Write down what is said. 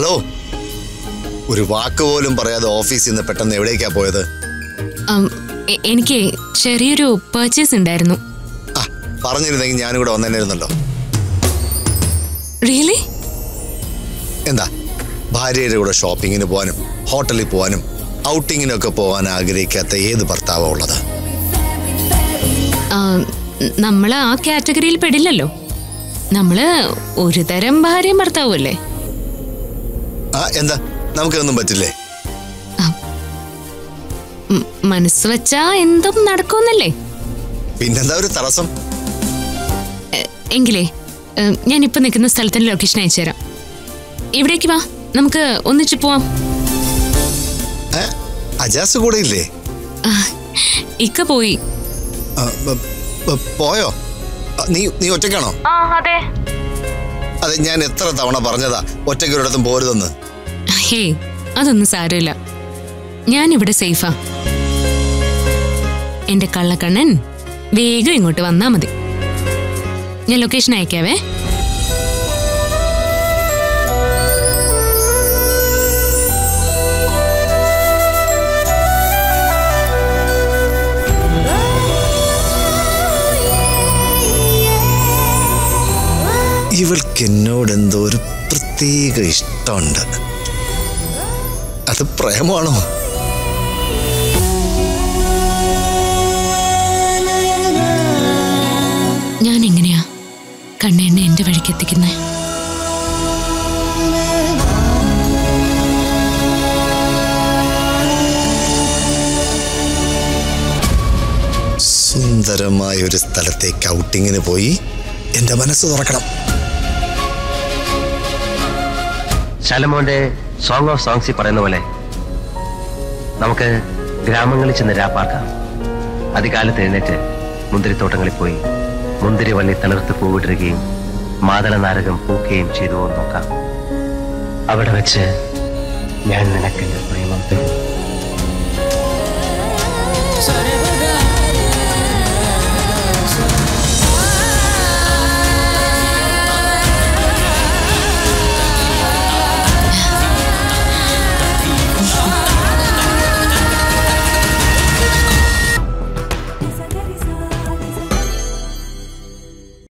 Hello, ഒരു വാക്ക് പോലും പറയാതെ ഓഫീസിൽ നിന്ന് പെട്ടെന്ന് എവിടേക്കാ പോയത്? എനിക്ക് ചെറിയൊരു പർച്ചേസ് ഉണ്ടായിരുന്നു. പറഞ്ഞിരുന്നെങ്കിൽ ഞാനും കൂടെ വന്നേനായിരുന്നല്ലോ. റിയലി? എന്താ, ഭാര്യയുടെ കൂടെ ഷോപ്പിങ്ങിന് പോകാനും ഹോട്ടലിൽ പോകാനും ഔട്ടിങ്ങിനൊക്കെ പോകാൻ ആഗ്രഹിക്കാത്ത ഏത് ഭർത്താവാ ഉള്ളത്? നമ്മള് ആ കാറ്റഗറിയിൽ പെടില്ലല്ലോ. നമ്മള് ഒരു തരം ഭാര്യയും ഭർത്താവും അല്ലേ. എന്താ, നമുക്കൊന്നും പറ്റില്ലേ? മനസ്സ് വെച്ചാ എന്തും നടക്കുമെന്നല്ലേ. പിന്നെന്താ ഒരു തടസ്സം? എങ്കിലേ ഞാൻ ഇപ്പൊ നിൽക്കുന്ന സ്ഥലത്തിന്റെ ലൊക്കേഷൻ അയച്ചുതരാം. ഇവിടേക്ക് വാ, നമുക്ക് ഒന്നിച്ചു പോവാം. അജാസ് കൂടെ ഇല്ലേ? ഇക്ക പോയി. പോയോ? നീ ഒറ്റയ്ക്കാണോ? അതെ. അതെ, ഞാൻ എത്ര തവണ പറഞ്ഞതാ ഒറ്റയ്ക്കൊരിടത്തും പോരുതെന്ന്. ഹേ, അതൊന്നും സാരമില്ല. ഞാൻ ഇവിടെ സേഫാ. എന്റെ കള്ളക്കണ്ണൻ വേഗം ഇങ്ങോട്ട് വന്നാ മതി. ഞാൻ ലൊക്കേഷൻ അയക്കാവേ. ഇവൾക്ക് എന്നോട് എന്തോ ഒരു പ്രത്യേക ഇഷ്ടമുണ്ട്. അത് പ്രേമാണോ? ഞാൻ എങ്ങനെയാ കണ്ണേണ്ണ എന്റെ വഴിക്ക് എത്തിക്കുന്നേ? സുന്ദരമായ ഒരു സ്ഥലത്തേക്ക് ഔട്ടിങ്ങിന് പോയി എന്റെ മനസ്സ് തുറക്കണം. ശലമോന്റെ സോങ് ഓഫ് സോങ്സിൽ പറയുന്ന പോലെ നമുക്ക് ഗ്രാമങ്ങളിൽ ചെന്ന് രാപ്പാർക്കാം. അതികാലത്ത് എഴുന്നേറ്റ് മുന്തിരിത്തോട്ടങ്ങളിൽ പോയി മുന്തിരിവള്ളി തളിർത്ത് പൂവിടുകയും മാതള നാരകം പൂക്കുകയും ചെയ്തു നോക്കാം. അവിടെ വെച്ച് ഞാൻ നിനക്ക് പ്രേമം തരും.